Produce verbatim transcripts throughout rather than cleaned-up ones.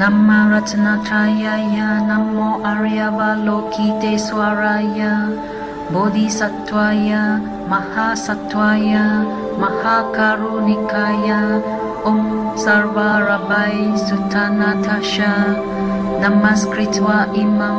Namma Ratnatrayaya, Namo Aryavalokiteswaraya, Bodhisattvaya, Mahasattvaya, Mahakarunikaya, Om Sarva Rabbai Sutanatasha, Namaskritva Imam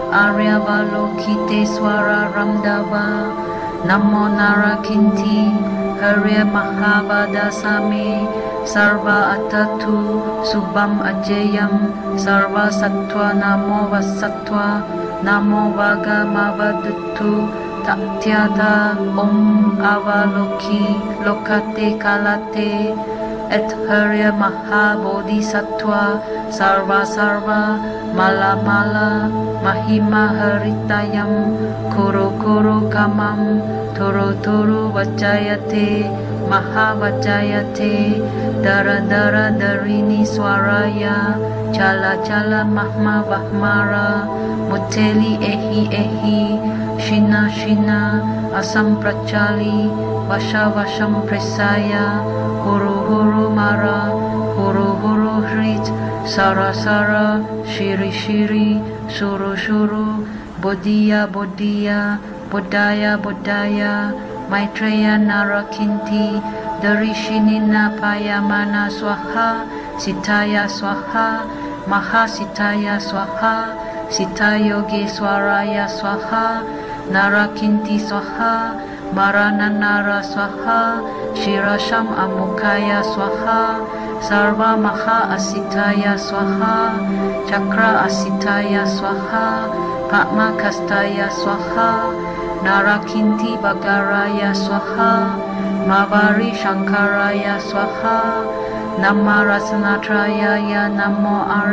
Aryavalokiteswara Ramdava, Namo Narakinti, Harya Mahavadasami, Sarva Atatu, Subham Ajayam, Sarva Sattva Namo Vasattva, Namo Vagamavaduttu, Tatyata Om Avaloki, Lokate Kalate, Et Harya Mahabodhisattva, Sarva Sarva, Mala Mala, Mahima Haritayam, Kuru Kuru Kamam, Turu Turu Vajayate, Mahavajayate, Dara Dara Darini Swaraya, Chala Chala Mahma Vahmara, Muteli Ehi Ehi, Shina Shina, Asam Prachali, Vasha Vasham Presaya, Huru Huru Mara, Huru Huru Hrit, Sara Sara, Shiri Shiri, Suru Shuru, Bodhiya Bodhiya, Bodhaya Bodhaya, Maitreya Narakinti, Darishinina Payamana Swaha, Sitaya Swaha, Mahasitaya Swaha, Sitayoge Swaraya Swaha, Narakinti Swaha, Marananara Swaha, Shirasham Amukaya Swaha, Sarva Maha Asitaya Swaha, Chakra Asitaya Swaha, Padma Kastaya Swaha, Narakinti Bagaraya Swaha, Mavari Shankaraya Swaha, Namma Ratnatrayaya, Namo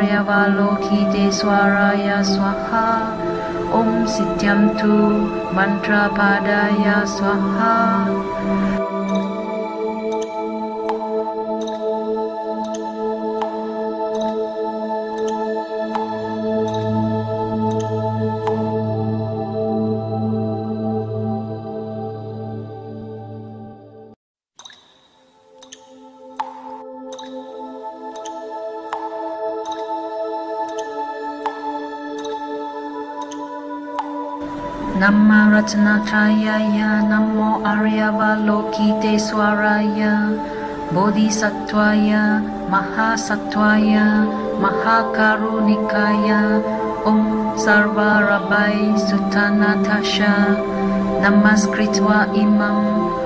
Aryavalokiteswaraya Swaha, Om Sityam Tu Mantra Padaya Swaha. Namma Ratnatrayaya, Namo Aryavalokiteswaraya, Bodhisattvaya, Mahasattvaya, Mahakarunikaya, Om Sarva Rabbai Sutanatasha, Namaskritva Imam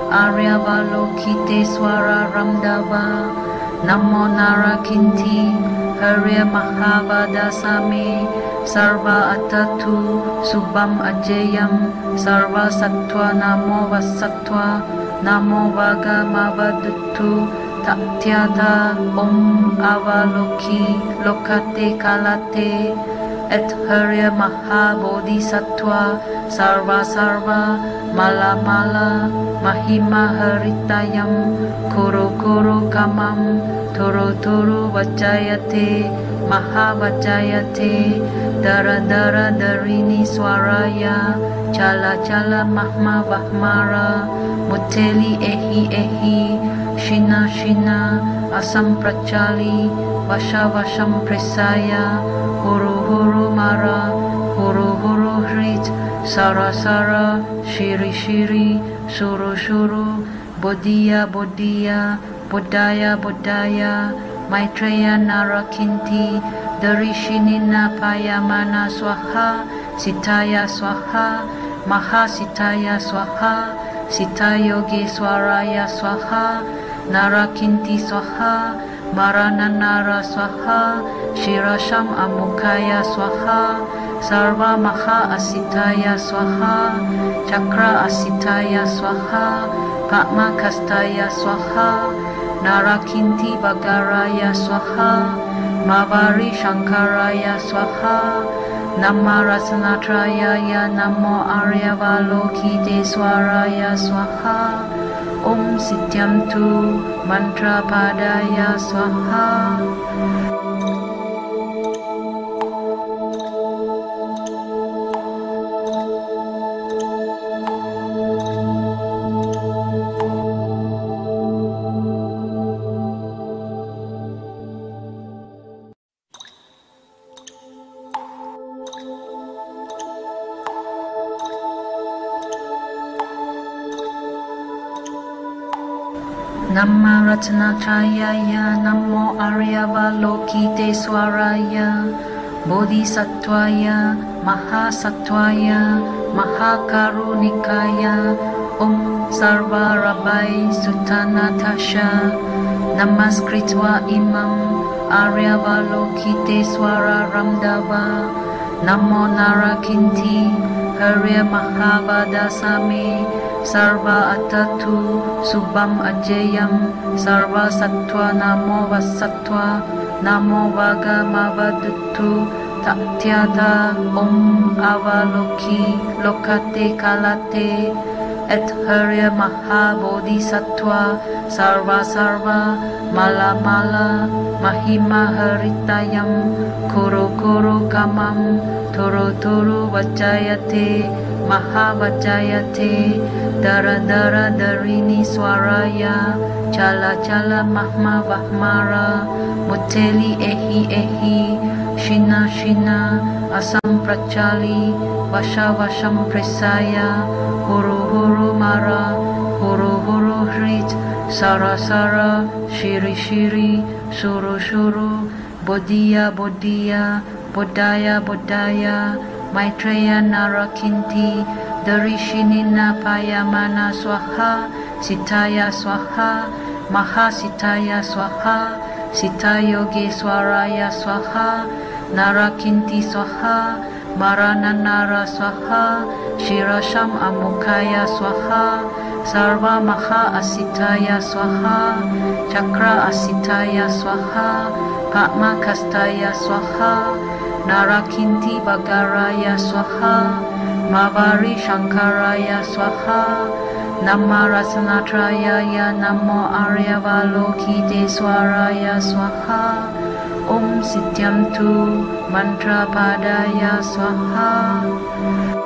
Aryavalokiteswara Ramdava, Namo Narakinti, Harya Mahavadasami, Sarva Atatu, Subham Ajayam, Sarva Sattva Namo Vasattva, Namo Vagamavaduttu, Tatyata Om Avaloki, Lokate Kalate, Et Harya Mahabodhisattva, Sarva Sarva, Mala Mala, Mahima Haritayam, Kuru Kuru Kamam, Turu Turu Vajayate, Mahavajayate, Dara Dara Darini Swaraya, Chala Chala Mahma Vahmara, Muteli Ehi Ehi, Shina Shina, Asam Prachali, Vasha Vasham Presaya, Huru Huru Mara, Huru Huru Hrit, Sara Sara, Shiri Shiri, Suru Shuru, Bodhiya Bodhiya, Bodhaya Bodhaya, Maitreya Narakinti, Darishinina Payamana Swaha, Sitaya Swaha, Mahasitaya Swaha, Sitayoge Swaraya Swaha, Narakinti Swaha, Marananara Swaha, Shirasham Amukaya Swaha, Sarva Maha Asitaya Swaha, Chakra Asitaya Swaha, Padma Kastaya Swaha, Narakinti Bagaraya Swaha, Mavari Shankaraya Swaha, Namma Ratnatrayaya, Namo Aryavalokiteswaraya Swaha, Om Sityam Tu Mantra Padaya Swaha. Nama Ratnatrayaya, Namo Aryavalokiteswaraya, Bodhisattvaya, Mahasattvaya, Mahakarunikaya, Om Sarva Rabbai Sutanatasha, Namaskritva Imam Aryavalokiteswara Ramdava, Namo Narakinti, Harya Mahavadasami, Sarva Atatu, Subham Ajayam, Sarva Sattva Namo Vasattva, Namo Vagamavadutu, Tatyata Om Avaloki, Lokate Kalate, Et Harya Maha Bodhisattva, Sarva Sarva, Mala Mala, Mahima Haritayam, Kuru Kuru Kamam, Turu Turu Vajayate, Maha Vajayate, Dara Dara Darini Swaraya, Chala Chala Mahma Vahmara, Muteli Ehi Ehi, Shina Shina, Asam Prachali, Vasha Vasham Presaya, Huru Huru Mara, Huru Huru Hrit, Sara Sara, Shiri Shiri, Suru Shuru, Bodhiya Bodhiya, Bodhaya Bodhaya, Maitreya Narakinti, Darishinina Payamana Swaha, Sitaya Swaha, Mahasitaya Swaha, Sitayoge Swaraya Swaha, Narakinti Swaha, Marananara Swaha, Shirasham Amukaya Swaha, Sarva Maha Asitaya Swaha, Chakra Asitaya Swaha, Padma Kastaya Swaha, Narakinti Bagaraya Swaha, Mavari Shankaraya Swaha, Nama Ratnatrayaya, Namo Aryavalokiteswaraya Swaha, Om Sityam Tu Mantra Padaya Swaha.